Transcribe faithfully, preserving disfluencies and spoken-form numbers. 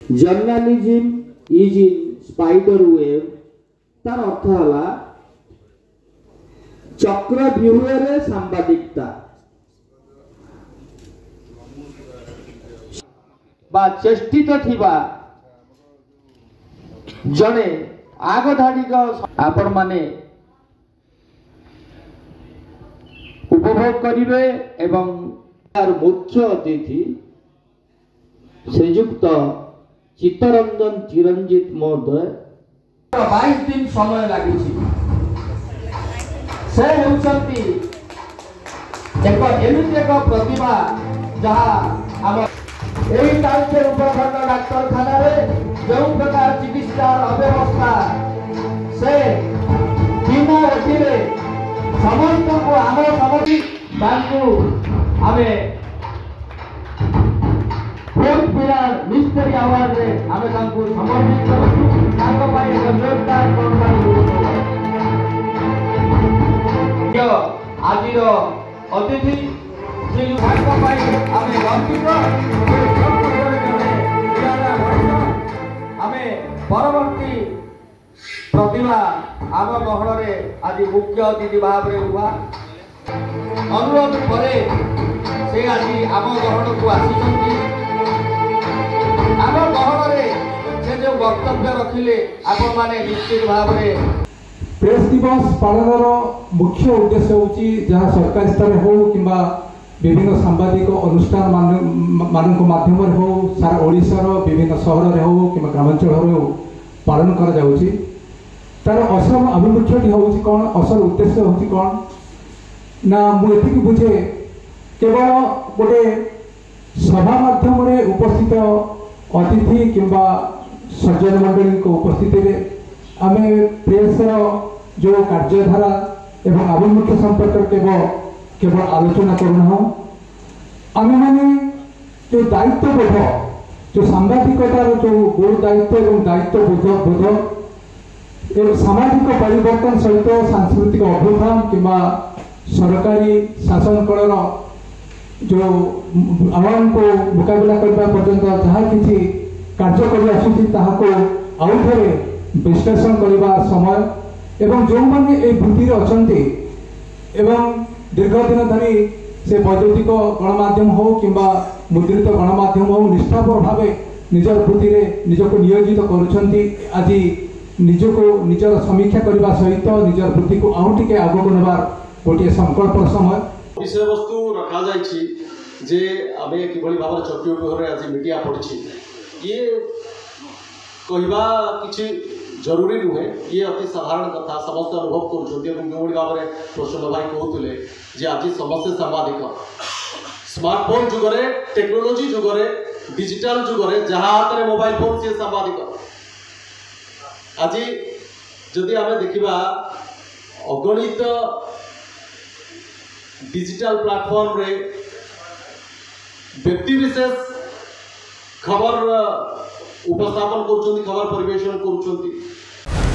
journalism is in spider web तार अर्थ है चक्रव्यूह रे सांबादिकता बा चेष्टित थिबा जने आग धाड़ी आपण माने उपभोग करिवे एवं मुख्य अतिथि श्रीयुक्त चित्तरंजन चिरंजीत महोदय बाईस दिन समय लगी से हेउछंती एक एमिति एक प्रतिभा जहाँ आम यही तालचेर उपखंड डाक्तरखाना जो प्रकार चिकित्सा अव्यवस्था से बिना अखिले समस्त को आम समझी आमे बहुत पिला मिस्त्री आवाज रे आमे तांको समर्पित करू तांको पाई जोरदार यो आजिर अतिथि श्री तांको पाई आमे गर्वित आमे परवर्ती प्रतिभा आम गहन में आज मुख्य अतिथि भाव में हुआ अनुरोध पर से आज आम गहन को आसी आम गहन में से जो वक्तव्य रखिले आपण माने निश्चित भाव में प्रेस दिवस पालन मुख्य उद्देश्य होची जहाँ सरकारी स्तर हो किंबा विभिन्न सांबादिक अनुष्ठान मान माध्यम हो सारा ओडिशार विभिन्न सहर हो कि ग्रामांचल हो पालन करा जाउची तार असल अभिमुख्यटी होची कौन असल उद्देश्य होची कौन ना मुझे बुझे केवल गोटे सभा माध्यम उपस्थित अतिथि किंबा सज्जन मंडली उपस्थिति आम प्रेसर जो कार्यधारा एवं आभिमुख्य संपर्क केवल केवल आलोचना करना आम मैंने जो दायित्वबोध जो सांबादिकतार जो गुरु दायित्व एवं दायित्वबोध बोध सामाजिक परिवर्तन सहित सांस्कृतिक अभ्युत्थान किंबा सरकारी शासन कलर जो आह्वान को मुकाबला करने पर्यंत जहाँ किसी कार्य कर आसुची ताहाको आउ थे विश्लेषण करने समय एवं जो मैंने ये वृत्ति अच्छे एवं दीर्घ दिन धरी से वैद्युतिक गणमाध्यम हो किंबा मुद्रित गणमाध्यम हो निष्ठापर भाव निजर वृत्ति निजक नियोजित करुछंती आज निजको निजर समीक्षा करने सहित निजर वृत्ति को आउ टे आगक नेबार गोटे संकल्प समय विषय वस्तु रखा जाइछि जे आमे किभଳି भाव चक्रव्यूह रे आज मीडिया पड़छि ये कहवा किछि जरूरी नुहे ये अति साधारण कथा समस्त अनुभव करुछंती जो भाव में प्रसन्न भाई कहते जे आज समस्ते सांबादिक स्मार्टफोन जुगरे टेक्नोलोजी जुगरे डिजिटल जुगरे जहाँ हाथ में मोबाइल फोन सी सांबादिक आज जदि आम देखा अगणित डिजिटल प्लेटफॉर्म रे व्यक्ति विशेष खबर उपस्थापन कर खबर परिवेशन कर